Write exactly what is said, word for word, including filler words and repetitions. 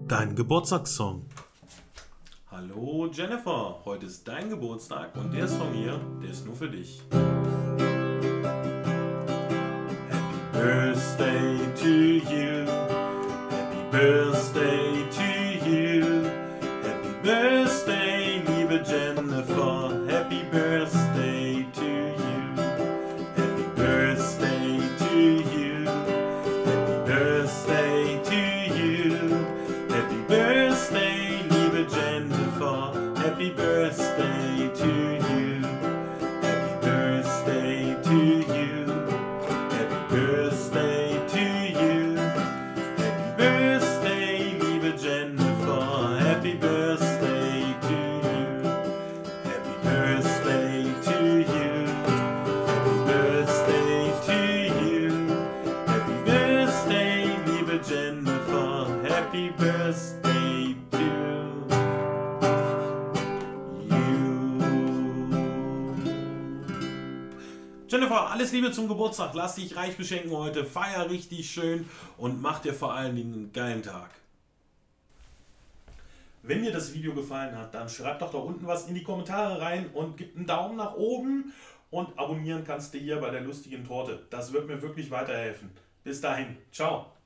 Dein Geburtstagssong. Hallo Jennifer, heute ist dein Geburtstag und der ist von mir, der ist nur für dich. Happy Birthday to you, Happy Birthday to you, Happy Birthday, liebe Jennifer, Happy Birthday to you, Happy Birthday to you, Happy Birthday to you, Happy Birthday, liebe Jennifer, Happy Birthday to you, Happy Birthday to you, Happy Birthday to you, Happy Birthday, liebe Jennifer, Happy Birthday to you, Happy Birthday to you, Happy Birthday to you, Happy Birthday, liebe Jennifer, Happy Birthday to you. Jennifer, alles Liebe zum Geburtstag. Lass dich reich beschenken heute. Feier richtig schön und mach dir vor allen Dingen einen geilen Tag. Wenn dir das Video gefallen hat, dann schreib doch da unten was in die Kommentare rein und gib einen Daumen nach oben und abonnieren kannst du hier bei der lustigen Torte. Das wird mir wirklich weiterhelfen. Bis dahin. Ciao.